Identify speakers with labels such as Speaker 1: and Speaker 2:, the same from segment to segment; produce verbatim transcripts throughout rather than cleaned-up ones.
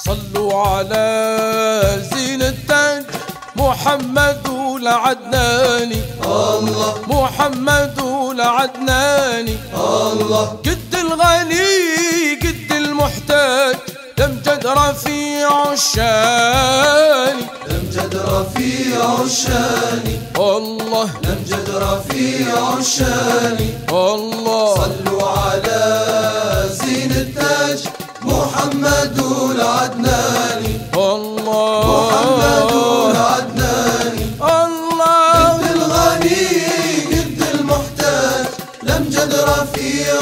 Speaker 1: صلوا على زين التاج محمد العدناني، الله محمد العدناني، الله قد الغني قد المحتاج، لمجد رفيع الشاني،
Speaker 2: لمجد رفيع الشاني،
Speaker 1: الله
Speaker 2: لمجد رفيع الشاني،
Speaker 1: الله
Speaker 2: صلوا على زين التاج محمد العدناني،
Speaker 1: الله
Speaker 2: محمد العدناني،
Speaker 1: الله
Speaker 2: قد الغني قد المحتاج، لمجد رفيع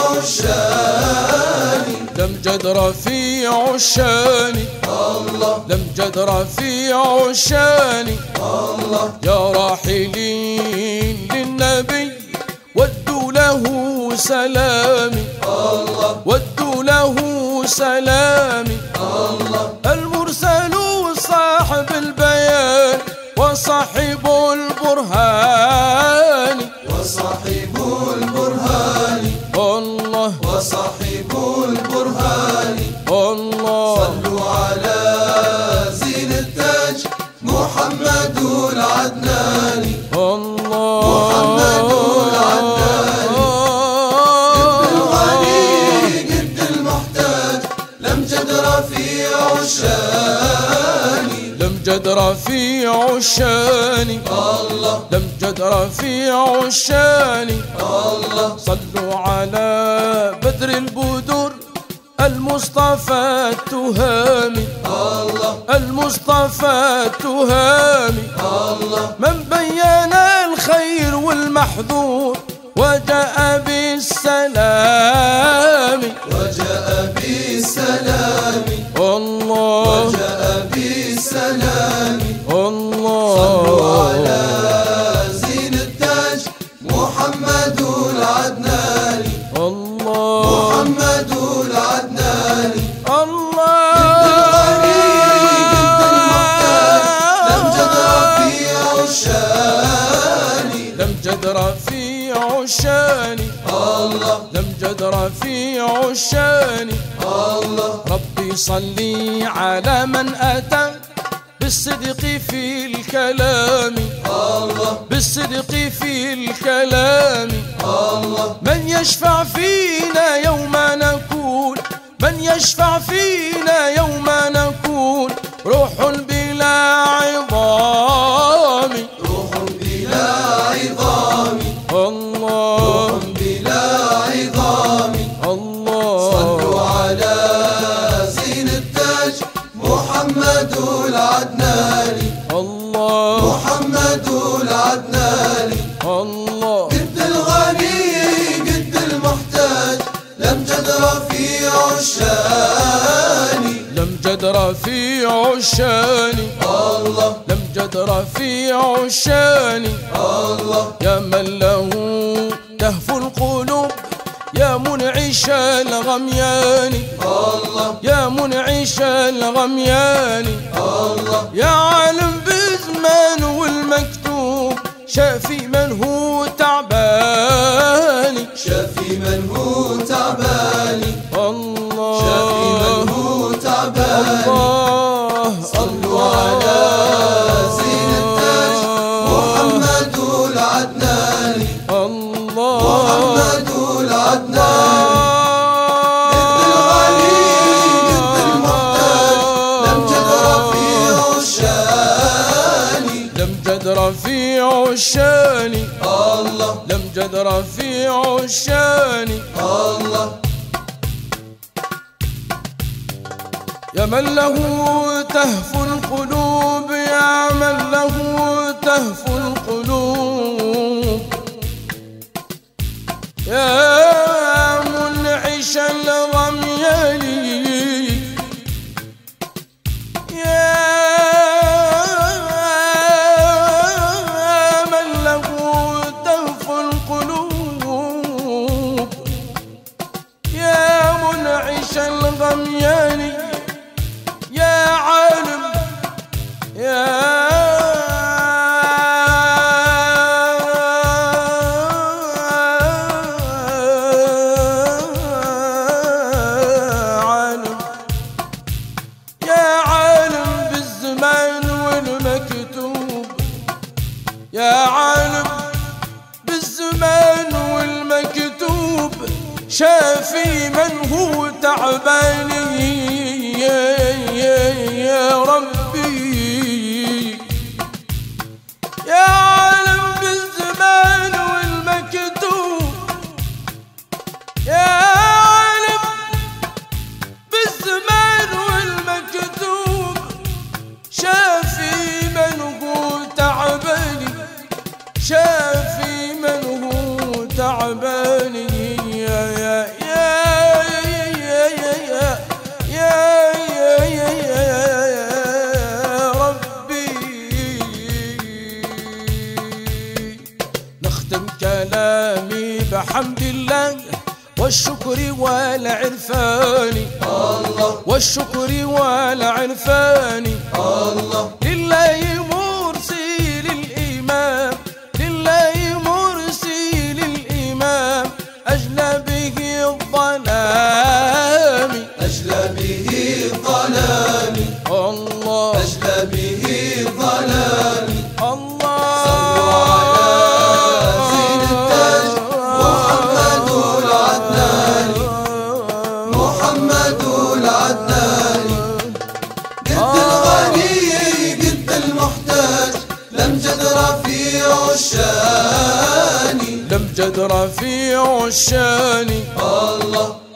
Speaker 2: الشاني،
Speaker 1: لمجد رفيع الشاني،
Speaker 2: الله
Speaker 1: لمجد رفيع الشاني،
Speaker 2: الله
Speaker 1: يا راحلين للنبي ودوا له سلامي،
Speaker 2: الله
Speaker 1: ودوا له سلامي،
Speaker 2: الله
Speaker 1: المرسل صاحب البيان وصاحب البرهان،
Speaker 2: وصاحب البرهان،
Speaker 1: الله
Speaker 2: وصاحب البرهان،
Speaker 1: الله
Speaker 2: صلوا على زين التاج محمد العدناني،
Speaker 1: الله
Speaker 2: محمد العدناني، قد الغني قد المحتاج، لمجد رفيع الشاني،
Speaker 1: لمجد رفيع الشاني،
Speaker 2: الله
Speaker 1: لمجد رفيع الشاني،
Speaker 2: الله
Speaker 1: صلوا على بدر البدور المصطفى التهامي،
Speaker 2: الله
Speaker 1: المصطفى التهامي،
Speaker 2: الله
Speaker 1: من بين الخير والمحذور وجاء بالسلام،
Speaker 2: وجاء بالسلام،
Speaker 1: الله
Speaker 2: وجاء بالسلام،
Speaker 1: الله
Speaker 2: صلوا على زين التاج محمد العدناني،
Speaker 1: الله
Speaker 2: محمد العدناني،
Speaker 1: الله
Speaker 2: قد الغني قد المحتاج، لمجد رفيع الشاني،
Speaker 1: لمجد رفيع الشاني،
Speaker 2: الله
Speaker 1: لمجد رفيع الشاني،
Speaker 2: الله
Speaker 1: ربي صلي على من أتى بالصدق في الكلام،
Speaker 2: الله
Speaker 1: بالصدق في الكلام،
Speaker 2: الله
Speaker 1: من يشفع فينا يوم نكون، من يشفع فينا يوم نكون روح بلا عظام،
Speaker 2: روح بلا عظام،
Speaker 1: الله
Speaker 2: روح بلا عظام،
Speaker 1: الله
Speaker 2: صلوا على زين التاج محمد العدناني،
Speaker 1: الله
Speaker 2: محمد العدناني،
Speaker 1: الله
Speaker 2: قد الغني قد المحتاج، لمجد رفيع الشاني،
Speaker 1: لمجد رفيع الشاني،
Speaker 2: الله
Speaker 1: لمجد رفيع الشاني،
Speaker 2: الله
Speaker 1: يا من له تهفو القلوب يا منعش الغميان،
Speaker 2: الله
Speaker 1: يا منعش الغميان،
Speaker 2: الله
Speaker 1: يا عالم بالزمان والمكتوب شافي من هو تعبان،
Speaker 2: شافي من هو تعباني،
Speaker 1: الله
Speaker 2: شافي من هو تعباني،
Speaker 1: الله
Speaker 2: صلوا على زين التاج محمد العدناني،
Speaker 1: الله
Speaker 2: محمد العدناني، قد الغني قد المحتاج، لمجد رفيع الشاني،
Speaker 1: لمجد رفيع الشاني،
Speaker 2: الله
Speaker 1: لمجد رفيع الشاني،
Speaker 2: الله
Speaker 1: يا من له تهفو القلوب، يا من له تهفو القلوب، يا منعش الغميان، يا من له تهفو القلوب، يا منعش الغميان، يا عالم يا عالم، يا شافي من هو تعباني يا, يا, يا ربي يا عالم بالزمان والمكتوب يا عالم بالزمان والمكتوب شافي من هو تعباني شافي من هو تعباني يا يا يا يا يا يا يا يا يا ربي. نختم كلامي بحمد الله والشكر والعرفان
Speaker 2: الله
Speaker 1: والشكر والعرفان
Speaker 2: الله
Speaker 1: لله مرسل الإمام لله مرسل الإمام أجلى به الظلام
Speaker 2: أجلى به الظلام
Speaker 1: الله
Speaker 2: أجلى به الظلام
Speaker 1: الله
Speaker 2: صلوا على زين التاج محمد العدناني محمد العدناني قد الغني قد المحتاج لمجد رفيع الشان
Speaker 1: لمجد رفيع الشان
Speaker 2: الله